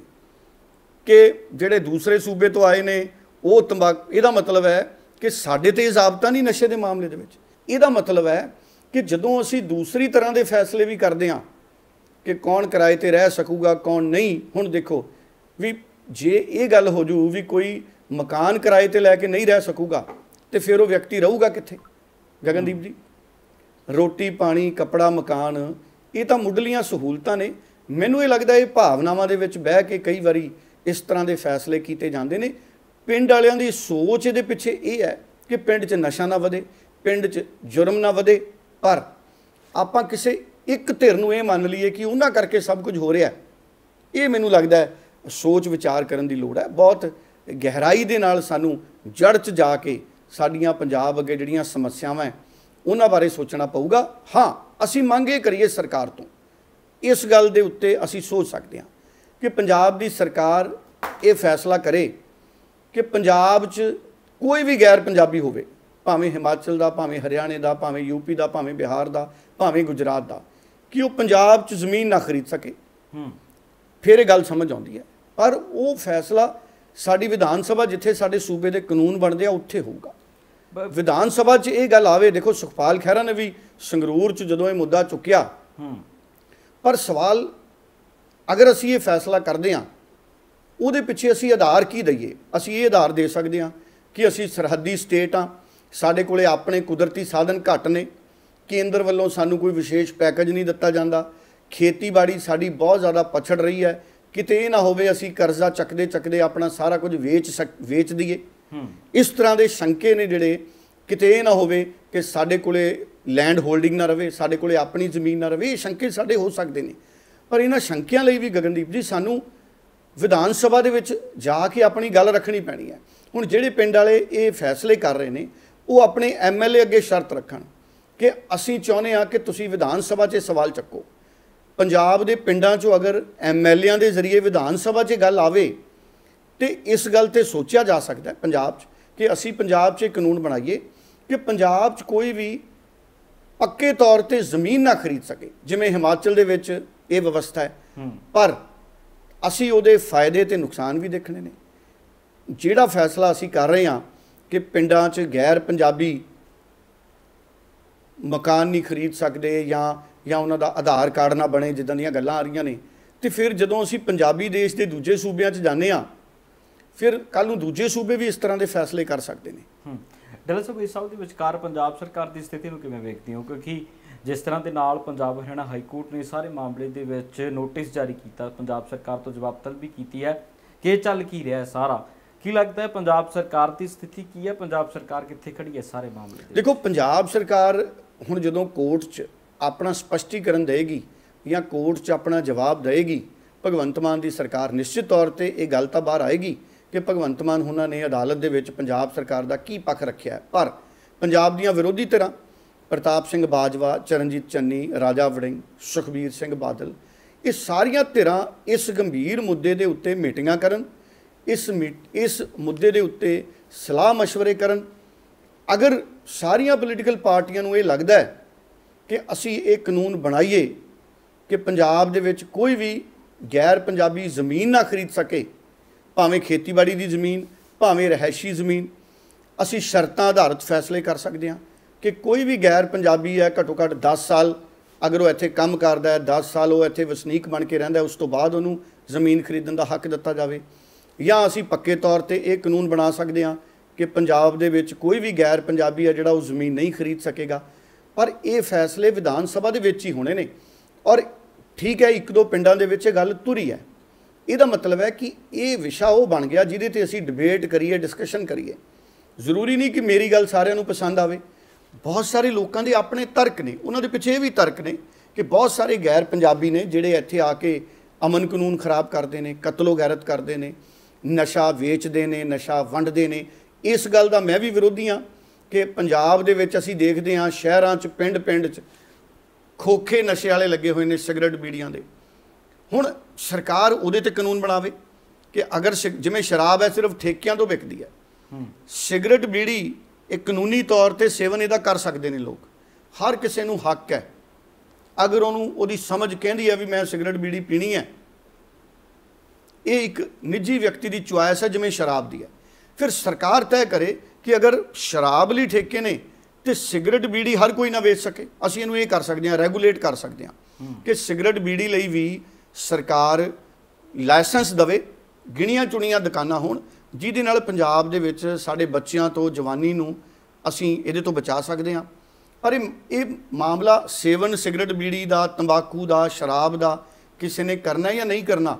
ਕਿ ਜਿਹੜੇ ਦੂਸਰੇ ਸੂਬੇ ਤੋਂ ਆਏ ਨੇ ਉਹ ਤੰਬਾਕੂ। ਇਹਦਾ ਮਤਲਬ ਹੈ ਕਿ ਸਾਡੇ ਤੇ ਜ਼ਾਬਤਾ ਨਹੀਂ ਨਸ਼ੇ ਦੇ ਮਾਮਲੇ ਦੇ ਵਿੱਚ। ਇਹਦਾ ਮਤਲਬ ਹੈ ਕਿ ਜਦੋਂ ਅਸੀਂ ਦੂਸਰੀ ਤਰ੍ਹਾਂ ਦੇ ਫੈਸਲੇ ਵੀ ਕਰਦੇ ਹਾਂ ਕਿ ਕੌਣ ਕਿਰਾਏ ਤੇ ਰਹਿ ਸਕੂਗਾ ਕੌਣ ਨਹੀਂ। ਹੁਣ ਦੇਖੋ ਵੀ ਜੇ ਇਹ ਗੱਲ ਹੋ ਜੂ ਵੀ ਕੋਈ ਮਕਾਨ ਕਿਰਾਏ ਤੇ ਲੈ ਕੇ ਨਹੀਂ ਰਹਿ ਸਕੂਗਾ ਤੇ ਫਿਰ ਉਹ ਵਿਅਕਤੀ ਰਹੂਗਾ ਕਿੱਥੇ? ਗਗਨਦੀਪ ਜੀ, ਰੋਟੀ ਪਾਣੀ ਕੱਪੜਾ ਮਕਾਨ ਇਹ ਤਾਂ ਮੁੱਢਲੀਆਂ ਸਹੂਲਤਾਂ ਨੇ। ਮੈਨੂੰ ਇਹ ਲੱਗਦਾ ਇਹ ਭਾਵਨਾਵਾਂ ਦੇ ਵਿੱਚ ਬਹਿ ਕੇ ਕਈ ਵਾਰੀ ਇਸ ਤਰ੍ਹਾਂ ਦੇ ਫੈਸਲੇ ਕੀਤੇ ਜਾਂਦੇ ਨੇ। ਪਿੰਡ ਵਾਲਿਆਂ ਦੀ ਸੋਚ ਇਹਦੇ ਪਿੱਛੇ ਇਹ ਹੈ ਕਿ ਪਿੰਡ 'ਚ ਨਸ਼ਾ ਨਾ ਵਧੇ, ਪਿੰਡ 'ਚ ਜੁਰਮ ਨਾ ਵਧੇ, ਪਰ ਆਪਾਂ ਕਿਸੇ ਇੱਕ ਧਿਰ ਨੂੰ ਇਹ ਮੰਨ ਲਈਏ ਕਿ ਉਹਨਾਂ ਕਰਕੇ ਸਭ ਕੁਝ ਹੋ ਰਿਹਾ। ਇਹ ਮੈਨੂੰ ਲੱਗਦਾ ਹੈ ਸੋਚ ਵਿਚਾਰ ਕਰਨ ਦੀ ਲੋੜ ਹੈ। ਬਹੁਤ ਗਹਿਰਾਈ ਦੇ ਨਾਲ ਸਾਨੂੰ ਜੜ 'ਚ ਜਾ ਕੇ ਸਾਡੀਆਂ ਪੰਜਾਬ ਅੱਗੇ ਜਿਹੜੀਆਂ ਸਮੱਸਿਆਵਾਂ ਹੈ ਉਹਨਾਂ ਬਾਰੇ ਸੋਚਣਾ ਪਊਗਾ। ਹਾਂ, ਅਸੀਂ ਮੰਗ ਇਹ ਕਰੀਏ ਸਰਕਾਰ ਤੋਂ, ਇਸ ਗੱਲ ਦੇ ਉੱਤੇ ਅਸੀਂ ਸੋਚ ਸਕਦੇ ਹਾਂ ਕਿ ਪੰਜਾਬ ਦੀ ਸਰਕਾਰ ਇਹ ਫੈਸਲਾ ਕਰੇ ਕਿ ਪੰਜਾਬ 'ਚ ਕੋਈ ਵੀ ਗੈਰ ਪੰਜਾਬੀ ਹੋਵੇ, ਭਾਵੇਂ ਹਿਮਾਚਲ ਦਾ, ਭਾਵੇਂ ਹਰਿਆਣੇ ਦਾ, ਭਾਵੇਂ ਯੂਪੀ ਦਾ, ਭਾਵੇਂ ਬਿਹਾਰ ਦਾ, ਭਾਵੇਂ ਗੁਜਰਾਤ ਦਾ, ਕਿ ਉਹ ਪੰਜਾਬ 'ਚ ਜ਼ਮੀਨ ਨਾ ਖਰੀਦ ਸਕੇ। ਫਿਰ ਇਹ ਗੱਲ ਸਮਝ ਆਉਂਦੀ ਹੈ। ਪਰ ਉਹ ਫੈਸਲਾ ਸਾਡੀ ਵਿਧਾਨ ਸਭਾ, ਜਿੱਥੇ ਸਾਡੇ ਸੂਬੇ ਦੇ ਕਾਨੂੰਨ ਬਣਦੇ ਆ, ਉੱਥੇ ਹੋਊਗਾ। ਵਿਧਾਨ ਸਭਾ 'ਚ ਇਹ ਗੱਲ ਆਵੇ। ਦੇਖੋ, ਸੁਖਪਾਲ ਖਹਿਰਾ ਨੇ ਵੀ ਸੰਗਰੂਰ 'ਚ ਜਦੋਂ ਇਹ ਮੁੱਦਾ ਚੁੱਕਿਆ, ਪਰ ਸਵਾਲ ਅਗਰ ਅਸੀਂ ਇਹ ਫੈਸਲਾ ਕਰਦੇ ਹਾਂ ਉਹਦੇ ਪਿੱਛੇ ਅਸੀਂ ਆਧਾਰ ਕੀ ਦਈਏ? ਅਸੀਂ ਇਹ ਆਧਾਰ ਦੇ ਸਕਦੇ ਹਾਂ ਕਿ ਅਸੀਂ ਸਰਹੱਦੀ ਸਟੇਟ ਹਾਂ, ਸਾਡੇ ਕੋਲੇ ਆਪਣੇ ਕੁਦਰਤੀ ਸਾਧਨ ਘੱਟ ਨੇ, ਕੇਂਦਰ ਵੱਲੋਂ ਸਾਨੂੰ ਕੋਈ ਵਿਸ਼ੇਸ਼ ਪੈਕੇਜ ਨਹੀਂ ਦਿੱਤਾ ਜਾਂਦਾ, ਖੇਤੀਬਾੜੀ ਸਾਡੀ ਬਹੁਤ ਜ਼ਿਆਦਾ ਪਛੜ ਰਹੀ ਹੈ। ਕਿਤੇ ਇਹ ਨਾ ਹੋਵੇ ਅਸੀਂ ਕਰਜ਼ਾ ਚੱਕਦੇ ਚੱਕਦੇ ਆਪਣਾ ਸਾਰਾ ਕੁਝ ਵੇਚ ਦਈਏ। ਇਸ ਤਰ੍ਹਾਂ ਦੇ ਸ਼ੰਕੇ ਨੇ ਜਿਹੜੇ, ਕਿਤੇ ਇਹ ਨਾ ਹੋਵੇ ਕਿ ਸਾਡੇ ਕੋਲੇ ਲੈਂਡ ਹੋਲਡਿੰਗ ਨਾ ਰਵੇ, ਸਾਡੇ ਕੋਲੇ ਆਪਣੀ ਜ਼ਮੀਨ ਨਾ ਰਵੇ। ਇਹ ਸ਼ੰਕੇ ਸਾਡੇ ਹੋ ਸਕਦੇ ਨੇ, ਪਰ ਇਹਨਾਂ ਸ਼ੰਕਿਆਂ ਲਈ ਵੀ ਗਗਨਦੀਪ ਜੀ ਸਾਨੂੰ ਵਿਧਾਨ ਸਭਾ ਦੇ ਵਿੱਚ ਜਾ ਕੇ ਆਪਣੀ ਗੱਲ ਰੱਖਣੀ ਪੈਣੀ ਹੈ। ਹੁਣ ਜਿਹੜੇ ਪਿੰਡ ਵਾਲੇ ਇਹ ਫੈਸਲੇ ਕਰ ਰਹੇ ਨੇ ਉਹ ਆਪਣੇ MLA ਅੱਗੇ ਸ਼ਰਤ ਰੱਖਣ ਕਿ ਅਸੀਂ ਚਾਹੁੰਦੇ ਹਾਂ ਕਿ ਤੁਸੀਂ ਵਿਧਾਨ ਸਭਾ 'ਚ ਸਵਾਲ ਚੱਕੋ। ਪੰਜਾਬ ਦੇ ਪਿੰਡਾਂ 'ਚੋਂ ਅਗਰ MLAਆਂ ਦੇ ਜ਼ਰੀਏ ਵਿਧਾਨ ਸਭਾ 'ਚ ਗੱਲ ਆਵੇ ਤੇ ਇਸ ਗੱਲ ਤੇ ਸੋਚਿਆ ਜਾ ਸਕਦਾ ਪੰਜਾਬ 'ਚ ਕਿ ਅਸੀਂ ਪੰਜਾਬ 'ਚ ਕਾਨੂੰਨ ਬਣਾਈਏ ਕਿ ਪੰਜਾਬ 'ਚ ਕੋਈ ਵੀ ਪੱਕੇ ਤੌਰ ਤੇ ਜ਼ਮੀਨ ਨਾ ਖਰੀਦ ਸਕੇ, ਜਿਵੇਂ ਹਿਮਾਚਲ ਦੇ ਵਿੱਚ ਇਹ ਵਿਵਸਥਾ ਹੈ। ਪਰ ਅਸੀਂ ਉਹਦੇ ਫਾਇਦੇ ਤੇ ਨੁਕਸਾਨ ਵੀ ਦੇਖਣੇ ਨੇ। ਜਿਹੜਾ ਫੈਸਲਾ ਅਸੀਂ ਕਰ ਰਹੇ ਹਾਂ ਕਿ ਪਿੰਡਾਂ 'ਚ ਗੈਰ ਪੰਜਾਬੀ ਮਕਾਨ ਨਹੀਂ ਖਰੀਦ ਸਕਦੇ ਜਾਂ ਉਹਨਾਂ ਦਾ ਆਧਾਰ ਕਾਰਡ ਨਾ ਬਣੇ, ਜਿੱਦਾਂ ਦੀਆਂ ਗੱਲਾਂ ਆ ਰਹੀਆਂ ਨੇ, ਤੇ ਫਿਰ ਜਦੋਂ ਅਸੀਂ ਪੰਜਾਬੀ ਦੇਸ਼ ਦੇ ਦੂਜੇ ਸੂਬਿਆਂ 'ਚ ਜਾਂਦੇ ਹਾਂ ਫਿਰ ਕੱਲ੍ਹ ਨੂੰ ਦੂਜੇ ਸੂਬੇ ਵੀ ਇਸ ਤਰ੍ਹਾਂ ਦੇ ਫੈਸਲੇ ਕਰ ਸਕਦੇ ਨੇ। ਡੱਲੇਵਾਲ ਸਾਹਿਬ, ਇਸ ਸਾਲ ਦੇ ਵਿਚਕਾਰ ਪੰਜਾਬ ਸਰਕਾਰ ਦੀ ਸਥਿਤੀ ਨੂੰ ਕਿਵੇਂ ਵੇਖਦੇ ਹੋ? ਕਿਉਂਕਿ ਜਿਸ ਤਰ੍ਹਾਂ ਦੇ ਨਾਲ ਪੰਜਾਬ ਹਰਿਆਣਾ ਹਾਈ ਕੋਰਟ ਨੇ ਸਾਰੇ ਮਾਮਲੇ ਦੇ ਵਿੱਚ ਨੋਟਿਸ ਜਾਰੀ ਕੀਤਾ, ਪੰਜਾਬ ਸਰਕਾਰ ਤੋਂ ਜਵਾਬ ਤਲਬ ਵੀ ਕੀਤੀ ਹੈ ਕਿ ਇਹ ਚੱਲ ਕੀ ਰਿਹਾ ਸਾਰਾ, ਕੀ ਲੱਗਦਾ ਹੈ ਪੰਜਾਬ ਸਰਕਾਰ ਦੀ ਸਥਿਤੀ ਕੀ ਹੈ? ਪੰਜਾਬ ਸਰਕਾਰ ਕਿੱਥੇ ਖੜੀ ਹੈ ਸਾਰੇ ਮਾਮਲੇ ਦੇ? ਦੇਖੋ, ਪੰਜਾਬ ਸਰਕਾਰ ਹੁਣ ਜਦੋਂ ਕੋਰਟ 'ਚ ਆਪਣਾ ਸਪਸ਼ਟੀਕਰਨ ਦੇਗੀ ਜਾਂ ਕੋਰਟ 'ਚ ਆਪਣਾ ਜਵਾਬ ਦੇਗੀ, ਭਗਵੰਤ ਮਾਨ ਦੀ ਸਰਕਾਰ ਨਿਸ਼ਚਿਤ ਤੌਰ ਤੇ ਇਹ ਗੱਲ ਤਾਂ ਬਾਹਰ ਆਏਗੀ ਕਿ ਭਗਵੰਤ ਮਾਨ ਉਹਨਾਂ ਨੇ ਅਦਾਲਤ ਦੇ ਵਿੱਚ ਪੰਜਾਬ ਸਰਕਾਰ ਦਾ ਕੀ ਪੱਖ ਰੱਖਿਆ। ਪਰ ਪੰਜਾਬ ਦੀਆਂ ਵਿਰੋਧੀ ਧਿਰਾਂ ਪ੍ਰਤਾਪ ਸਿੰਘ ਬਾਜਵਾ, ਚਰਨਜੀਤ ਚੰਨੀ, ਰਾਜਾ ਵੜਿੰਗ, ਸੁਖਬੀਰ ਸਿੰਘ ਬਾਦਲ, ਇਹ ਸਾਰੀਆਂ ਧਿਰਾਂ ਇਸ ਗੰਭੀਰ ਮੁੱਦੇ ਦੇ ਉੱਤੇ ਮੀਟਿੰਗਾਂ ਕਰਨ, ਇਸ ਮੁੱਦੇ ਦੇ ਉੱਤੇ ਸਲਾਹ ਮਸ਼ਵਰੇ ਕਰਨ। ਅਗਰ ਸਾਰੀਆਂ ਪੋਲੀਟੀਕਲ ਪਾਰਟੀਆਂ ਨੂੰ ਇਹ ਲੱਗਦਾ ਹੈ ਕਿ ਅਸੀਂ ਇਹ ਕਾਨੂੰਨ ਬਣਾਈਏ ਕਿ ਪੰਜਾਬ ਦੇ ਵਿੱਚ ਕੋਈ ਵੀ ਗੈਰ ਪੰਜਾਬੀ ਜ਼ਮੀਨ ਨਾ ਖਰੀਦ ਸਕੇ, ਭਾਵੇਂ ਖੇਤੀਬਾੜੀ ਦੀ ਜ਼ਮੀਨ, ਭਾਵੇਂ ਰਿਹਾਇਸ਼ੀ ਜ਼ਮੀਨ, ਅਸੀਂ ਸ਼ਰਤਾਂ ਆਧਾਰਿਤ ਫੈਸਲੇ ਕਰ ਸਕਦੇ ਹਾਂ ਕਿ ਕੋਈ ਵੀ ਗੈਰ ਪੰਜਾਬੀ ਹੈ, ਘੱਟੋ ਘੱਟ 10 ਸਾਲ ਅਗਰ ਉਹ ਇੱਥੇ ਕੰਮ ਕਰਦਾ ਹੈ, 10 ਸਾਲ ਉਹ ਇੱਥੇ ਵਸਨੀਕ ਬਣ ਕੇ ਰਹਿੰਦਾ, ਉਸ ਤੋਂ ਬਾਅਦ ਉਹਨੂੰ ਜ਼ਮੀਨ ਖਰੀਦਣ ਦਾ ਹੱਕ ਦਿੱਤਾ ਜਾਵੇ। ਜਾਂ ਅਸੀਂ ਪੱਕੇ ਤੌਰ ਤੇ ਇਹ ਕਾਨੂੰਨ ਬਣਾ ਸਕਦੇ ਹਾਂ ਕਿ ਪੰਜਾਬ ਦੇ ਵਿੱਚ ਕੋਈ ਵੀ ਗੈਰ ਪੰਜਾਬੀ ਹੈ ਜਿਹੜਾ ਉਹ ਜ਼ਮੀਨ ਨਹੀਂ ਖਰੀਦ ਸਕੇਗਾ। ਪਰ ਇਹ ਫੈਸਲੇ ਵਿਧਾਨ ਸਭਾ ਦੇ ਵਿੱਚ ਹੀ ਹੋਣੇ ਨੇ। ਔਰ ਠੀਕ ਹੈ, ਇੱਕ ਦੋ ਪਿੰਡਾਂ ਦੇ ਵਿੱਚ ਇਹ ਗੱਲ ਤੁਰੀ ਹੈ, ਇਹਦਾ ਮਤਲਬ ਹੈ ਕਿ ਇਹ ਵਿਸ਼ਾ ਉਹ ਬਣ ਗਿਆ ਜਿਹਦੇ ਤੇ ਅਸੀਂ ਡਿਬੇਟ ਕਰੀਏ, ਡਿਸਕਸ਼ਨ ਕਰੀਏ। ਜ਼ਰੂਰੀ ਨਹੀਂ ਕਿ ਮੇਰੀ ਗੱਲ ਸਾਰਿਆਂ ਨੂੰ ਪਸੰਦ ਆਵੇ। ਬਹੁਤ ਸਾਰੇ ਲੋਕਾਂ ਦੇ ਆਪਣੇ ਤਰਕ ਨੇ, ਉਹਨਾਂ ਦੇ ਪਿੱਛੇ ਇਹ ਵੀ ਤਰਕ ਨੇ ਕਿ ਬਹੁਤ ਸਾਰੇ ਗੈਰ ਪੰਜਾਬੀ ਨੇ ਜਿਹੜੇ ਇੱਥੇ ਆ ਕੇ ਅਮਨ ਕਾਨੂੰਨ ਖਰਾਬ ਕਰਦੇ ਨੇ, ਕਤਲੋ ਗੈਰਤ ਕਰਦੇ ਨੇ, ਨਸ਼ਾ ਵੇਚਦੇ ਨੇ, ਨਸ਼ਾ ਵੰਡਦੇ ਨੇ। ਇਸ ਗੱਲ ਦਾ ਮੈਂ ਵੀ ਵਿਰੋਧੀ ਹਾਂ ਕਿ ਪੰਜਾਬ ਦੇ ਵਿੱਚ ਅਸੀਂ ਦੇਖਦੇ ਹਾਂ ਸ਼ਹਿਰਾਂ 'ਚ, ਪਿੰਡ 'ਚ ਖੋਖੇ ਨਸ਼ੇ ਵਾਲੇ ਲੱਗੇ ਹੋਏ ਨੇ, ਸਿਗਰਟ ਬੀੜੀਆਂ ਦੇ। ਹੁਣ ਸਰਕਾਰ ਉਹਦੇ ਤੇ ਕਾਨੂੰਨ ਬਣਾਵੇ ਕਿ ਅਗਰ ਜਿਵੇਂ ਸ਼ਰਾਬ ਹੈ ਸਿਰਫ ਠੇਕਿਆਂ ਤੋਂ ਵਿਕਦੀ ਹੈ, ਸਿਗਰਟ ਬੀੜੀ ਇਹ ਕਾਨੂੰਨੀ ਤੌਰ ਤੇ ਸੇਵਨ ਇਹਦਾ ਕਰ ਸਕਦੇ ਨੇ ਲੋਕ। ਹਰ ਕਿਸੇ ਨੂੰ ਹੱਕ ਹੈ, ਅਗਰ ਉਹਨੂੰ ਉਹਦੀ ਸਮਝ ਕਹਿੰਦੀ ਹੈ ਵੀ ਮੈਂ ਸਿਗਰਟ ਬੀੜੀ ਪੀਣੀ ਹੈ, ਇਹ ਇੱਕ ਨਿੱਜੀ ਵਿਅਕਤੀ ਦੀ ਚੁਆਇਸ ਹੈ ਜਿਵੇਂ ਸ਼ਰਾਬ ਦੀ ਹੈ। ਫਿਰ ਸਰਕਾਰ ਤੈਅ ਕਰੇ ਕਿ ਅਗਰ ਸ਼ਰਾਬ ਲਈ ਠੇਕੇ ਨੇ ਤੇ ਸਿਗਰਟ ਬੀੜੀ ਹਰ ਕੋਈ ਨਾ ਵੇਚ ਸਕੇ। ਅਸੀਂ ਇਹਨੂੰ ਇਹ ਕਰ ਸਕਦੇ ਹਾਂ, ਰੈਗੂਲੇਟ ਕਰ ਸਕਦੇ ਹਾਂ ਕਿ ਸਿਗਰਟ ਬੀੜੀ ਲਈ ਵੀ ਸਰਕਾਰ ਲਾਇਸੈਂਸ ਦੇਵੇ, ਗਿਣੀਆਂ ਚੁਣੀਆਂ ਦੁਕਾਨਾਂ ਹੋਣ, ਜਿਹਦੇ ਨਾਲ ਪੰਜਾਬ ਦੇ ਵਿੱਚ ਸਾਡੇ ਬੱਚਿਆਂ ਤੋਂ, ਜਵਾਨੀ ਨੂੰ ਅਸੀਂ ਇਹਦੇ ਤੋਂ ਬਚਾ ਸਕਦੇ ਹਾਂ। ਪਰ ਇਹ ਮਾਮਲਾ ਸੇਵਨ ਸਿਗਰਟ ਬੀੜੀ ਦਾ, ਤੰਬਾਕੂ ਦਾ, ਸ਼ਰਾਬ ਦਾ ਕਿਸੇ ਨੇ ਕਰਨਾ ਜਾਂ ਨਹੀਂ ਕਰਨਾ,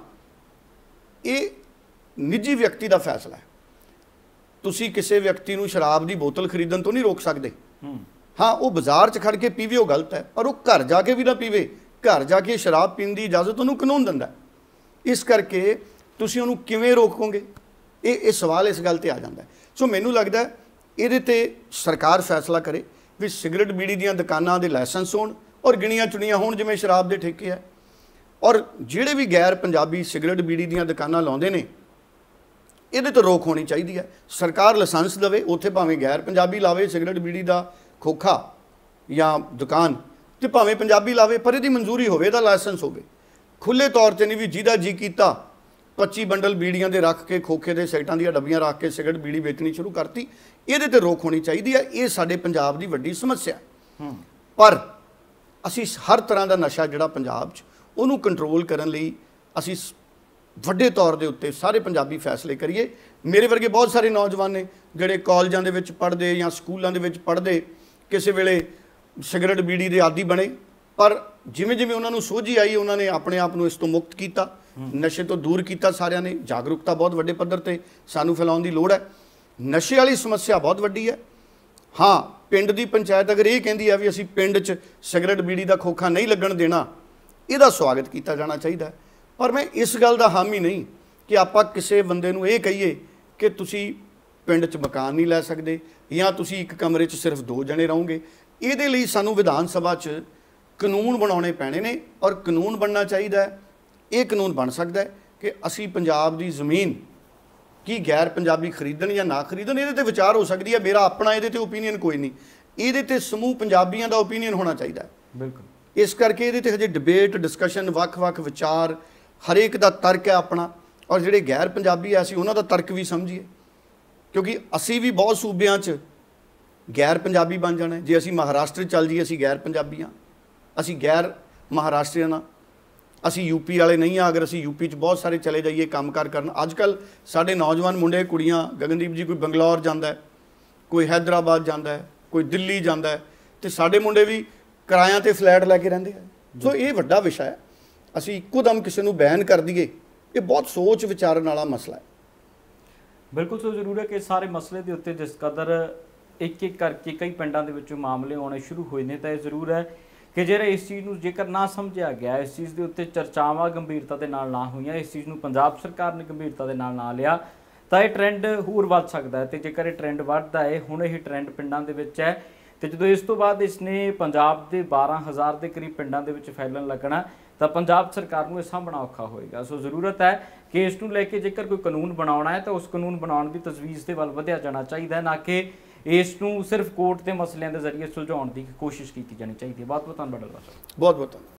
ਇਹ ਨਿੱਜੀ ਵਿਅਕਤੀ ਦਾ ਫੈਸਲਾ ਹੈ। ਤੁਸੀਂ ਕਿਸੇ ਵਿਅਕਤੀ ਨੂੰ ਸ਼ਰਾਬ ਦੀ ਬੋਤਲ ਖਰੀਦਣ ਤੋਂ ਨਹੀਂ ਰੋਕ ਸਕਦੇ। ਹਾਂ, ਉਹ ਬਾਜ਼ਾਰ 'ਚ ਖੜ ਕੇ ਪੀਵੇ ਉਹ ਗਲਤ ਹੈ, ਪਰ ਉਹ ਘਰ ਜਾ ਕੇ ਵੀ ਨਾ ਪੀਵੇ। ਘਰ ਜਾ ਕੇ ਸ਼ਰਾਬ ਪੀਣ ਦੀ ਇਜਾਜ਼ਤ ਉਹਨੂੰ ਕਾਨੂੰਨ ਦਿੰਦਾ। ਇਸ ਕਰਕੇ ਤੁਸੀਂ ਉਹਨੂੰ ਕਿਵੇਂ ਰੋਕੋਗੇ? ਇਹ ਸਵਾਲ ਇਸ ਗੱਲ ਤੇ ਆ ਜਾਂਦਾ। ਸੋ ਮੈਨੂੰ ਲੱਗਦਾ ਇਹਦੇ ਤੇ ਸਰਕਾਰ ਫੈਸਲਾ ਕਰੇ ਵੀ ਸਿਗਰਟ ਬੀੜੀ ਦੀਆਂ ਦੁਕਾਨਾਂ ਦੇ ਲਾਇਸੈਂਸ ਹੋਣ ਔਰ ਗਿਣੀਆਂ ਚੁਣੀਆਂ ਹੋਣ ਜਿਵੇਂ ਸ਼ਰਾਬ ਦੇ ਠੇਕੇ ਹੈ। ਔਰ ਜਿਹੜੇ ਵੀ ਗੈਰ ਪੰਜਾਬੀ ਸਿਗਰਟ ਬੀੜੀ ਦੀਆਂ ਦੁਕਾਨਾਂ ਲਾਉਂਦੇ ਨੇ, ਇਹਦੇ ਤੋਂ ਰੋਕ ਹੋਣੀ ਚਾਹੀਦੀ ਹੈ। ਸਰਕਾਰ ਲਾਇਸੈਂਸ ਦੇਵੇ, ਉੱਥੇ ਭਾਵੇਂ ਗੈਰ ਪੰਜਾਬੀ ਲਾਵੇ ਸਿਗਰਟ ਬੀੜੀ ਦਾ ਖੋਖਾ ਜਾਂ ਦੁਕਾਨ, ਤੇ ਭਾਵੇਂ ਪੰਜਾਬੀ ਲਾਵੇ, ਪਰ ਇਹਦੀ ਮਨਜ਼ੂਰੀ ਹੋਵੇ, ਇਹਦਾ ਲਾਇਸੈਂਸ ਹੋਵੇ। ਖੁੱਲ੍ਹੇ ਤੌਰ ਤੇ ਨਹੀਂ ਵੀ ਜਿਹਦਾ ਜੀ ਕੀਤਾ 25 ਬੰਡਲ ਬੀੜੀਆਂ ਦੇ ਰੱਖ ਕੇ, ਖੋਖੇ ਦੇ ਸਿਗਰਟਾਂ ਦੀਆਂ ਡੱਬੀਆਂ ਰੱਖ ਕੇ ਸਿਗਰਟ ਬੀੜੀ ਵੇਚਣੀ ਸ਼ੁਰੂ ਕਰਤੀ। ਇਹਦੇ ਤੇ ਰੋਕ ਹੋਣੀ ਚਾਹੀਦੀ ਹੈ। ਇਹ ਸਾਡੇ ਪੰਜਾਬ ਦੀ ਵੱਡੀ ਸਮੱਸਿਆ। ਪਰ ਅਸੀਂ ਹਰ ਤਰ੍ਹਾਂ ਦਾ ਨਸ਼ਾ ਜਿਹੜਾ ਪੰਜਾਬ 'ਚ, ਉਹਨੂੰ ਕੰਟਰੋਲ ਕਰਨ ਲਈ ਅਸੀਂ ਵੱਡੇ ਤੌਰ ਦੇ ਉੱਤੇ ਸਾਰੇ ਪੰਜਾਬੀ ਫੈਸਲੇ ਕਰੀਏ। ਮੇਰੇ ਵਰਗੇ ਬਹੁਤ ਸਾਰੇ ਨੌਜਵਾਨ ਨੇ ਜਿਹੜੇ ਕਾਲਜਾਂ ਦੇ ਵਿੱਚ ਪੜ੍ਹਦੇ ਜਾਂ ਸਕੂਲਾਂ ਦੇ ਵਿੱਚ ਪੜ੍ਹਦੇ ਕਿਸੇ ਵੇਲੇ ਸਿਗਰਟ ਬੀੜੀ ਦੇ ਆਦੀ ਬਣੇ, ਪਰ ਜਿਵੇਂ ਜਿਵੇਂ ਉਹਨਾਂ ਨੂੰ ਸੋਝੀ ਆਈ ਉਹਨਾਂ ਨੇ ਆਪਣੇ ਆਪ ਨੂੰ ਇਸ ਤੋਂ ਮੁਕਤ ਕੀਤਾ, ਨਸ਼ੇ ਤੋਂ ਦੂਰ ਕੀਤਾ। ਸਾਰਿਆਂ ਨੇ ਜਾਗਰੂਕਤਾ ਬਹੁਤ ਵੱਡੇ ਪੱਧਰ ਤੇ ਸਾਨੂੰ ਫੈਲਾਉਣ ਦੀ ਲੋੜ ਹੈ। ਨਸ਼ੇ ਵਾਲੀ ਸਮੱਸਿਆ ਬਹੁਤ ਵੱਡੀ ਹੈ। ਹਾਂ, ਪਿੰਡ ਦੀ ਪੰਚਾਇਤ ਅਗਰ ਇਹ ਕਹਿੰਦੀ ਹੈ ਵੀ ਅਸੀਂ ਪਿੰਡ 'ਚ ਸਿਗਰਟ ਬੀੜੀ ਦਾ ਖੋਖਾ ਨਹੀਂ ਲੱਗਣ ਦੇਣਾ, ਇਹਦਾ ਸਵਾਗਤ ਕੀਤਾ ਜਾਣਾ ਚਾਹੀਦਾ ਹੈ। ਪਰ ਮੈਂ ਇਸ ਗੱਲ ਦਾ ਹਾਮੀ ਨਹੀਂ ਕਿ ਆਪਾਂ ਕਿਸੇ ਬੰਦੇ ਨੂੰ ਇਹ ਕਹੀਏ ਕਿ ਤੁਸੀਂ ਪਿੰਡ 'ਚ ਮਕਾਨ ਨਹੀਂ ਲੈ ਸਕਦੇ ਜਾਂ ਤੁਸੀਂ ਇੱਕ ਕਮਰੇ 'ਚ ਸਿਰਫ 2 ਜਣੇ ਰਹੋਗੇ। ਇਹਦੇ ਲਈ ਸਾਨੂੰ ਵਿਧਾਨ ਸਭਾ 'ਚ ਕਾਨੂੰਨ ਬਣਾਉਣੇ ਪੈਣੇ ਨੇ ਔਰ ਕਾਨੂੰਨ ਬਣਨਾ ਚਾਹੀਦਾ ਹੈ। ਇਹ ਕਾਨੂੰਨ ਬਣ ਸਕਦਾ ਹੈ ਕਿ ਅਸੀਂ ਪੰਜਾਬ ਦੀ ਜ਼ਮੀਨ ਕੀ ਗੈਰ ਪੰਜਾਬੀ ਖਰੀਦਣ ਜਾਂ ਨਾ ਖਰੀਦਣ, ਇਹਦੇ ਤੇ ਵਿਚਾਰ ਹੋ ਸਕਦੀ ਹੈ। ਮੇਰਾ ਆਪਣਾ ਇਹਦੇ ਤੇ ਓਪੀਨੀਅਨ ਕੋਈ ਨਹੀਂ, ਇਹਦੇ ਤੇ ਸਮੂਹ ਪੰਜਾਬੀਆਂ ਦਾ ਓਪੀਨੀਅਨ ਹੋਣਾ ਚਾਹੀਦਾ ਹੈ। ਬਿਲਕੁਲ। ਇਸ ਕਰਕੇ ਇਹਦੇ ਤੇ ਹਜੇ ਡਿਬੇਟ, ਡਿਸਕਸ਼ਨ, ਵੱਖ-ਵੱਖ ਵਿਚਾਰ, ਹਰੇਕ ਦਾ ਤਰਕ ਹੈ ਆਪਣਾ, ਔਰ ਜਿਹੜੇ ਗੈਰ ਪੰਜਾਬੀ ਆ ਅਸੀਂ ਉਹਨਾਂ ਦਾ ਤਰਕ ਵੀ ਸਮਝੀਏ, ਕਿਉਂਕਿ ਅਸੀਂ ਵੀ ਬਹੁਤ ਸੂਬਿਆਂ 'ਚ ਗੈਰ ਪੰਜਾਬੀ ਬਣ ਜਾਣਾ। ਜੇ ਅਸੀਂ ਮਹਾਰਾਸ਼ਟਰ ਚੱਲ ਜਾਈਏ ਅਸੀਂ ਗੈਰ ਪੰਜਾਬੀ ਹਾਂ, ਅਸੀਂ ਗੈਰ ਮਹਾਰਾਸ਼ਟਰੀਅਨ ਹਾਂ, ਅਸੀਂ ਯੂਪੀ ਵਾਲੇ ਨਹੀਂ ਆ। ਅਗਰ ਅਸੀਂ ਯੂਪੀ 'ਚ ਬਹੁਤ ਸਾਰੇ ਚਲੇ ਜਾਈਏ ਕੰਮਕਾਰ ਕਰਨ, ਅੱਜ ਕੱਲ੍ਹ ਸਾਡੇ ਨੌਜਵਾਨ ਮੁੰਡੇ ਕੁੜੀਆਂ, ਗਗਨਦੀਪ ਜੀ, ਕੋਈ ਬੰਗਲੌਰ ਜਾਂਦਾ ਹੈ, ਕੋਈ ਹੈਦਰਾਬਾਦ ਜਾਂਦਾ ਹੈ, ਕੋਈ ਦਿੱਲੀ ਜਾਂਦਾ ਹੈ, ਅਤੇ ਸਾਡੇ ਮੁੰਡੇ ਵੀ ਕਿਰਾਇਆਂ 'ਤੇ ਫਲੈਟ ਲੈ ਕੇ ਰਹਿੰਦੇ ਆ। ਸੋ ਇਹ ਵੱਡਾ ਵਿਸ਼ਾ ਹੈ। ਅਸੀਂ ਇੱਕੋ ਦਮ ਕਿਸੇ ਨੂੰ ਬੈਨ ਕਰ ਦਈਏ, ਇਹ ਬਹੁਤ ਸੋਚ ਵਿਚਾਰਨ ਵਾਲਾ ਮਸਲਾ ਹੈ। ਬਿਲਕੁਲ। ਸੋ ਜ਼ਰੂਰ ਹੈ ਕਿ ਸਾਰੇ ਮਸਲੇ ਦੇ ਉੱਤੇ ਜਿਸ ਕਦਰ ਇੱਕ ਇੱਕ ਕਰਕੇ ਕਈ ਪਿੰਡਾਂ ਦੇ ਵਿੱਚੋਂ ਮਾਮਲੇ ਆਉਣੇ ਸ਼ੁਰੂ ਹੋਏ ਨੇ, ਤਾਂ ਇਹ ਜ਼ਰੂਰ ਹੈ ਕਿ ਜਿਹੜਾ ਇਸ ਚੀਜ਼ ਨੂੰ ਜੇਕਰ ਨਾ ਸਮਝਿਆ ਗਿਆ, ਇਸ ਚੀਜ਼ ਦੇ ਉੱਤੇ ਚਰਚਾਵਾਂ ਗੰਭੀਰਤਾ ਦੇ ਨਾਲ ਨਾ ਹੋਈਆਂ, ਇਸ ਚੀਜ਼ ਨੂੰ ਪੰਜਾਬ ਸਰਕਾਰ ਨੇ ਗੰਭੀਰਤਾ ਦੇ ਨਾਲ ਨਾ ਲਿਆ, ਤਾਂ ਇਹ ਟ੍ਰੈਂਡ ਹੋਰ ਵੱਧ ਸਕਦਾ ਹੈ। ਅਤੇ ਜੇਕਰ ਇਹ ਟ੍ਰੈਂਡ ਵੱਧਦਾ ਹੈ, ਹੁਣ ਇਹ ਟ੍ਰੈਂਡ ਪਿੰਡਾਂ ਦੇ ਵਿੱਚ ਹੈ, ਅਤੇ ਜਦੋਂ ਇਸ ਤੋਂ ਬਾਅਦ ਇਸਨੇ ਪੰਜਾਬ ਦੇ 12,000 ਦੇ ਕਰੀਬ ਪਿੰਡਾਂ ਦੇ ਵਿੱਚ ਫੈਲਣ ਲੱਗਣਾ, ਤਾਂ ਪੰਜਾਬ ਸਰਕਾਰ ਨੂੰ ਇਹ ਸਾਂਭਣਾ ਔਖਾ ਹੋਏਗਾ। ਸੋ ਜ਼ਰੂਰਤ ਹੈ ਕਿ ਇਸ ਨੂੰ ਲੈ ਕੇ ਜੇਕਰ ਕੋਈ ਕਾਨੂੰਨ ਬਣਾਉਣਾ ਹੈ ਤਾਂ ਉਸ ਕਾਨੂੰਨ ਬਣਾਉਣ ਦੀ ਤਜਵੀਜ਼ ਦੇ ਵੱਲ ਵਧਿਆ ਜਾਣਾ ਚਾਹੀਦਾ ਹੈ, ਨਾ ਕਿ ਇਸ ਨੂੰ ਸਿਰਫ ਕੋਰਟ ਦੇ ਮਸਲਿਆਂ ਦੇ ਜ਼ਰੀਏ ਸੁਲਝਾਉਣ ਦੀ ਕੋਸ਼ਿਸ਼ ਕੀਤੀ ਜਾਣੀ ਚਾਹੀਦੀ ਹੈ। ਬਹੁਤ ਬਹੁਤ ਧੰਨਵਾਦ। ਬਹੁਤ ਬਹੁਤ ਧੰਨਵਾਦ।